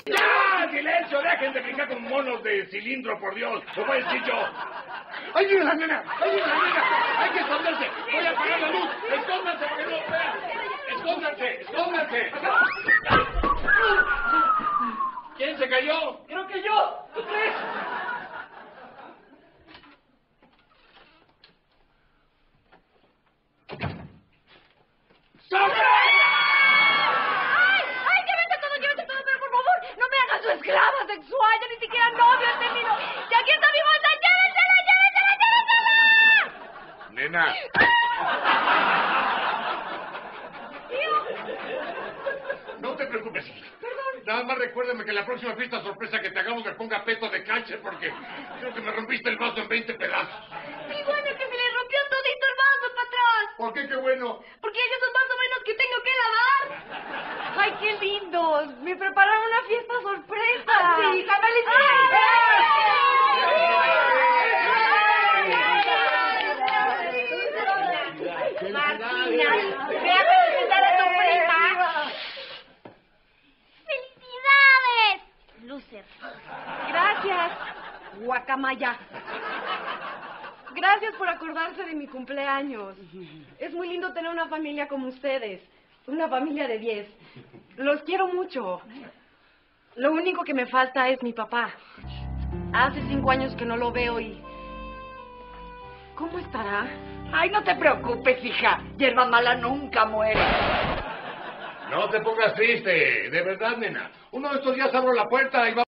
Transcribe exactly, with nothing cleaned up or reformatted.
¡Ya! ¡Silencio! ¡Dejen de brincar con monos de cilindro, por Dios! ¡Lo voy a decir yo! ¡Ahí viene la nena! ¡Ahí viene la nena! ¡Hay que esconderse! ¡Voy a apagar la luz! ¡Escóndanse para que no lo vean! ¡Escóndanse! ¡Escóndanse! ¿Quién se cayó? ¡Creo que yo! ¿Tú crees? Su esclava sexual, ya ni siquiera novio he tenido. ¡Y aquí está mi bolsa! ¡Llévensela, llévensela, Nena. llévensela! No te preocupes, hija. Perdón. Nada más recuérdame que en la próxima fiesta sorpresa que te hagamos me ponga peto de cáncer porque creo que me rompiste el vaso en veinte pedazos. Y bueno, que se le rompió todito el vaso, patrón. ¿Por qué? ¡Qué bueno! Porque hay esos más o menos que tengo que lavar. ¡Ay, qué lindos! Me prepararon una fiesta sorpresa. ¡Ah, sí! Martina, ve a felicitar a tu prima. ¡Felicidades! Loser. Gracias, guacamaya. Gracias por acordarse de mi cumpleaños. Es muy lindo tener una familia como ustedes. Una familia de diez. Los quiero mucho. Lo único que me falta es mi papá. Hace cinco años que no lo veo y... ¿Cómo estará? Ay, no te preocupes, hija. Hierba mala nunca muere. No te pongas triste, de verdad, nena. Uno de estos días abro la puerta y va...